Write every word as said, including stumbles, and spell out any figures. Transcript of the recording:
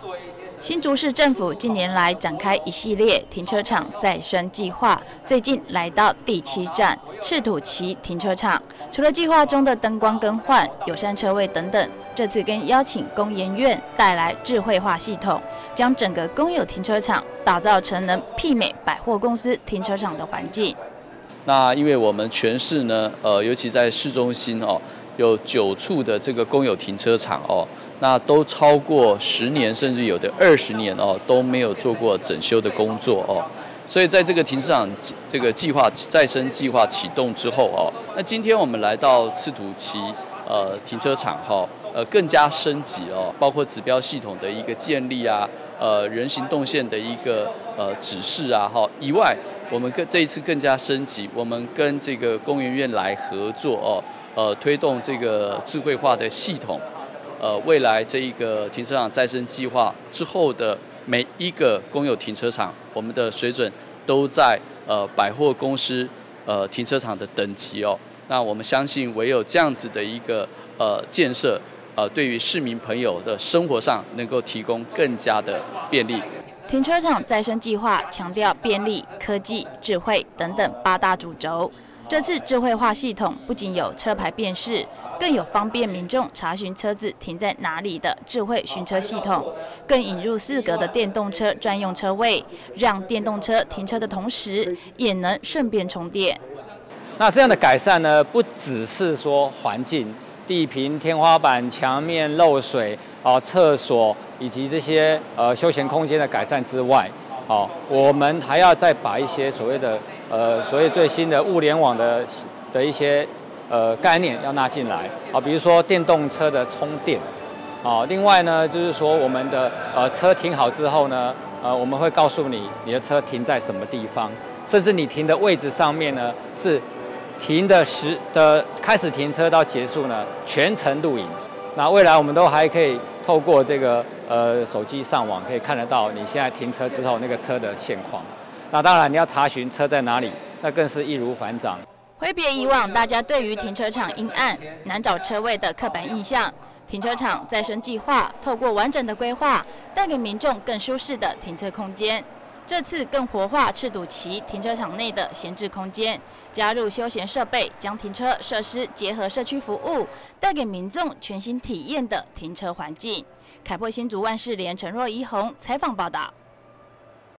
新竹市政府近年来展开一系列停车场再生计划，最近来到第七站赤土崎停车场。除了计划中的灯光更换、友善车位等等，这次更邀请工研院带来智慧化系统，将整个公有停车场打造成能媲美百货公司停车场的环境。 那因为我们全市呢，呃，尤其在市中心哦，有九处的这个公有停车场哦。那都超过十年，甚至有的二十年哦，都没有做过整修的工作哦。所以在这个停车场这个计划再生计划启动之后哦，那今天我们来到赤土崎呃停车场哈，呃更加升级哦，包括指标系统的一个建立啊，呃人行动线的一个呃指示啊哈以外，我们更这一次更加升级，我们跟这个工研院来合作哦，呃推动这个智慧化的系统。呃，未来这一个停车场再生计划之后的每一个公有停车场，我们的水准都在呃百货公司呃停车场的等级哦。那我们相信，唯有这样子的一个呃建设，呃，对于市民朋友的生活上能够提供更加的便利。 停车场再生计划强调便利、科技、智慧等等八大主轴。这次智慧化系统不仅有车牌辨识，更有方便民众查询车子停在哪里的智慧寻车系统，更引入四格的电动车专用车位，让电动车停车的同时也能顺便充电。 那这样的改善呢，不只是说环境、地坪、天花板、墙面漏水、哦厕所以及这些呃休闲空间的改善之外，哦，我们还要再把一些所谓的呃所谓最新的物联网的的一些呃概念要纳进来啊，比如说电动车的充电，啊，另外呢就是说我们的呃车停好之后呢，呃我们会告诉你你的车停在什么地方，甚至你停的位置上面呢是停的时的开始停车到结束呢全程录影。那未来我们都还可以透过这个呃手机上网，可以看得到你现在停车之后那个车的现况。那当然你要查询车在哪里，那更是易如反掌。 挥别以往大家对于停车场阴暗、难找车位的刻板印象，停车场再生计划透过完整的规划，带给民众更舒适的停车空间。这次更活化赤土崎停车场内的闲置空间，加入休闲设备，将停车设施结合社区服务，带给民众全新体验的停车环境。凯擘新竹万事联陈若怡红采访报道。